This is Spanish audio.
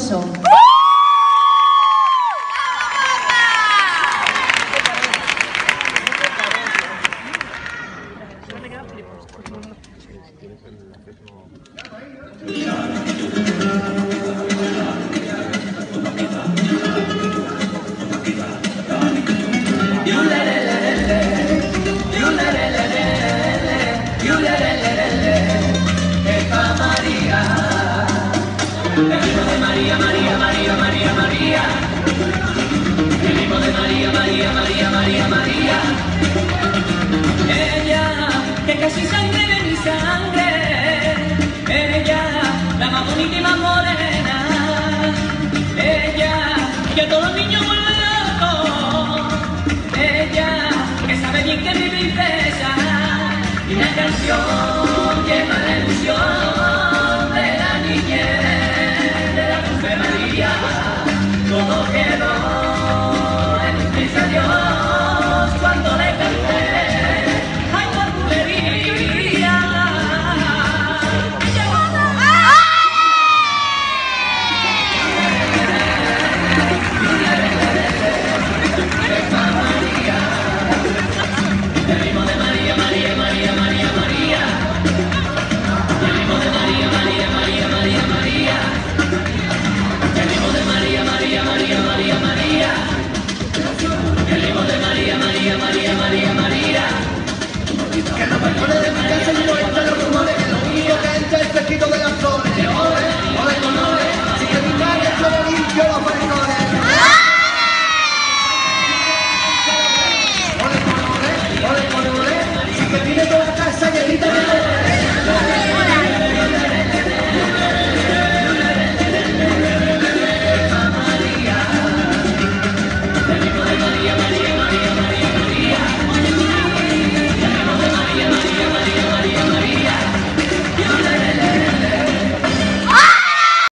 aplauso. Venimos de María, María, María, María, María. Venimos de María, María, María, María, María. Ella, que casi sangre de mi sangre. Ella, la más bonita y más morena. Ella, que a todos